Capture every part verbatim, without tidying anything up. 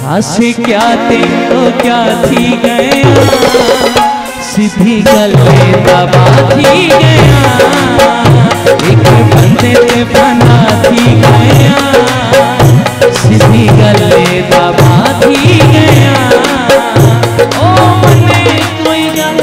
हंस क्या देखो क्या थी गया, सीधी गले दबा थी गया, एक बंदे पे बना थी गया, सीधी गले दबा थी गया। ओ मने कोई गल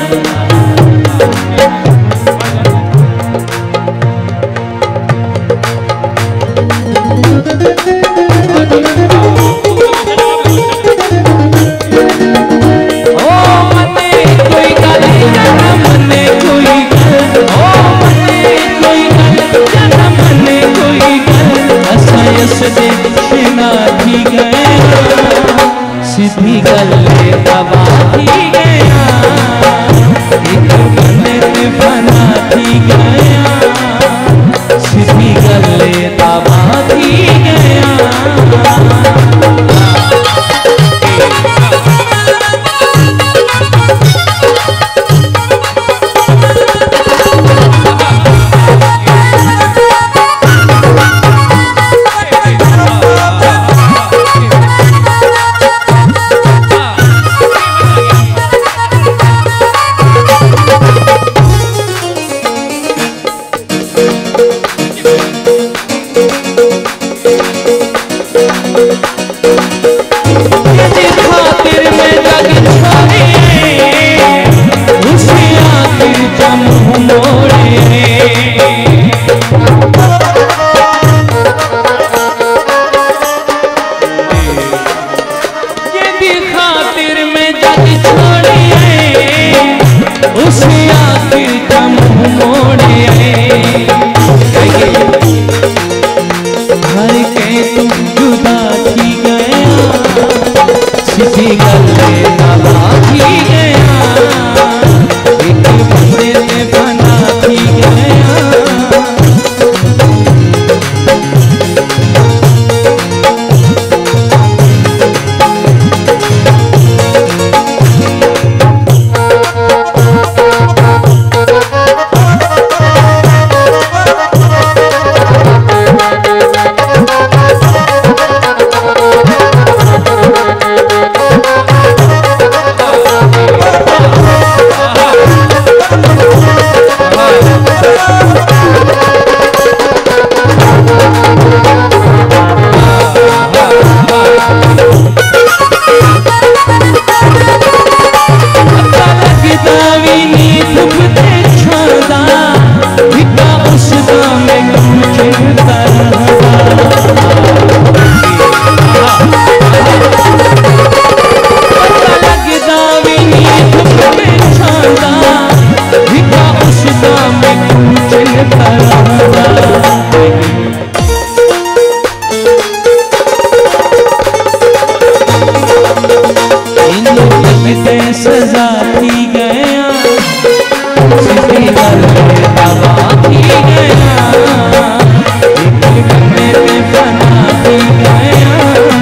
सीधी गले दबा थी गया, एक बंदे पे बना थी गया, सीधी गले दबा थी गया। सजा थी गया, सीधी गले दबा थी गया, एक बंदे पे बना थी गया,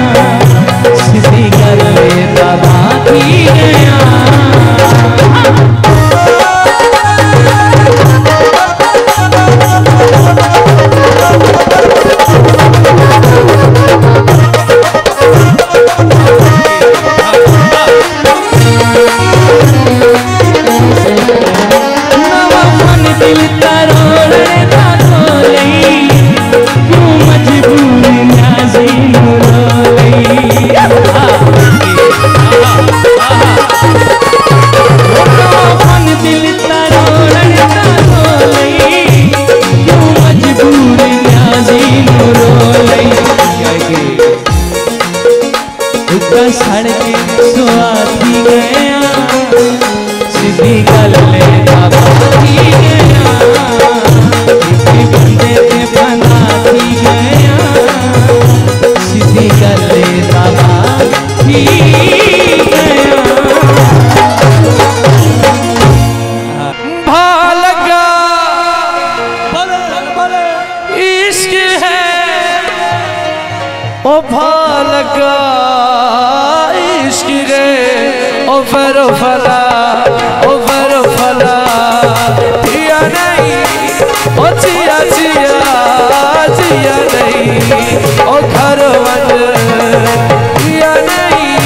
सीधी गले दबा थी गया। सड़के सुआ थी गया, सीधी गले दबा थी गया, एक बंदे पे बना थी गया, सीधी गले दबा थी गया। भालगा इश्क है ओ भालगा इश्क रे ओ फरो फला ओ फरो फला जिया नहीं ओ जिया जिया जिया नहीं ओ घर वन जिया नहीं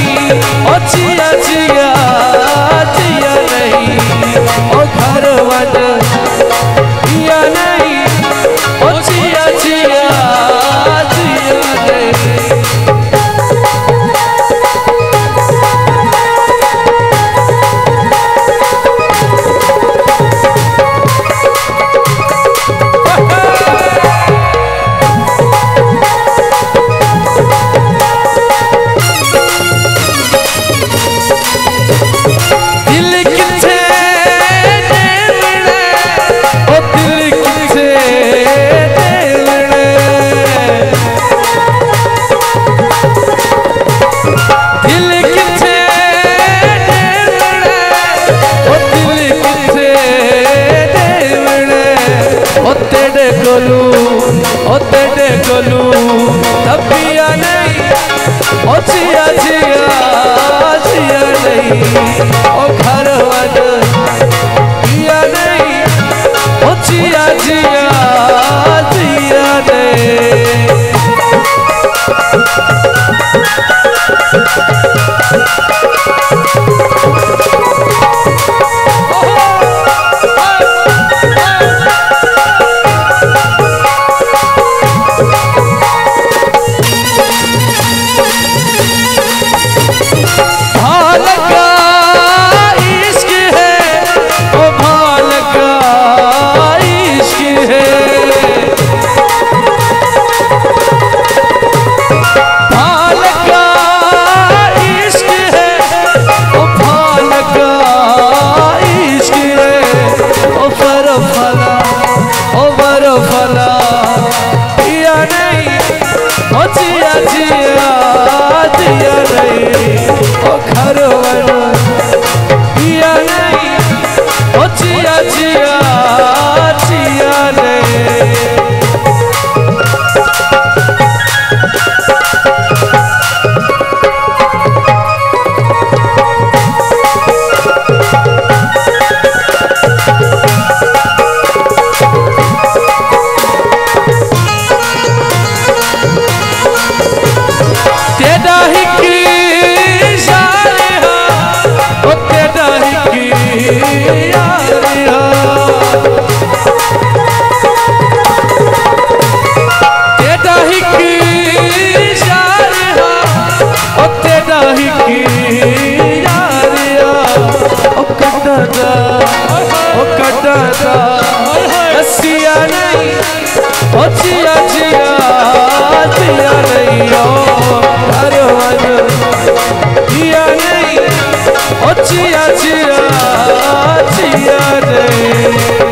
कटादा ओ कटादा हसिया नहीं ओ चिया चिया चिया नहीं ओ कारवान चिया नहीं ओ चिया चिया चिया नहीं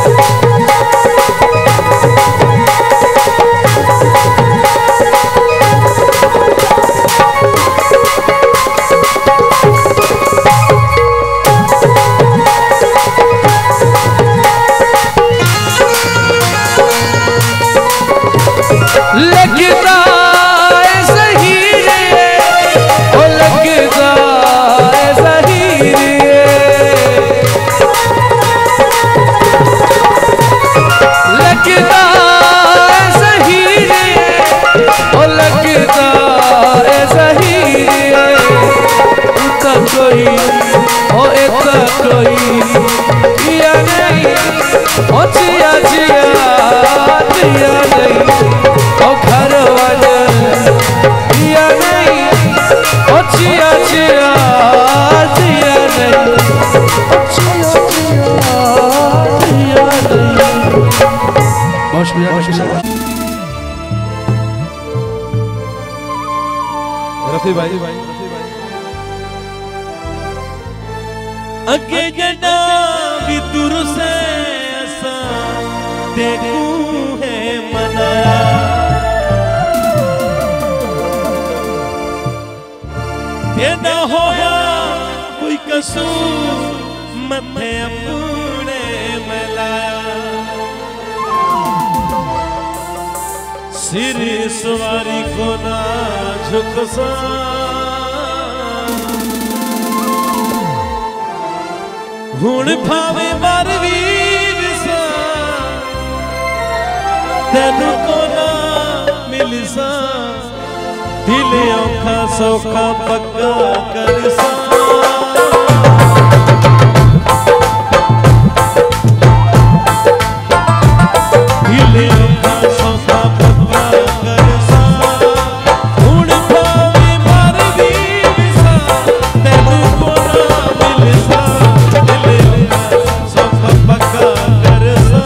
लगता है सही रे ओ लगता है सही रे लगता है सही रे ओ लगता है सही रे उतना कोई ओ इतना कोई किया नहीं ओ चिया चिया चिया नहीं ओ घर वाले किया नहीं ओ चिया चिया चिया नहीं ओ चिया चिया चिया नहीं। बहुत शुक्रिया बहुत शुक्रिया रफी भाई भाई अगे जड़ा भी दूर से असा देखू है मनाया तेना होया कोई कसूर मथे अपने मिलाया सिर सवारी को ना झुकसा हुण भावे मर भी विसा तेनू को ना मिलसा दिल औखा सौखा पक्का करसा दिल औखा सौखा पक्का करसा हुण भावे मर भी विसा तेनू को ना मिलसा दिल औखा सौखा पक्का करसा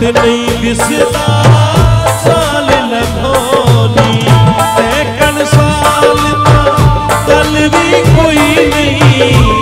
नहीं दिसदा साल लखोनी ऐकन साल दा गल भी कोई नहीं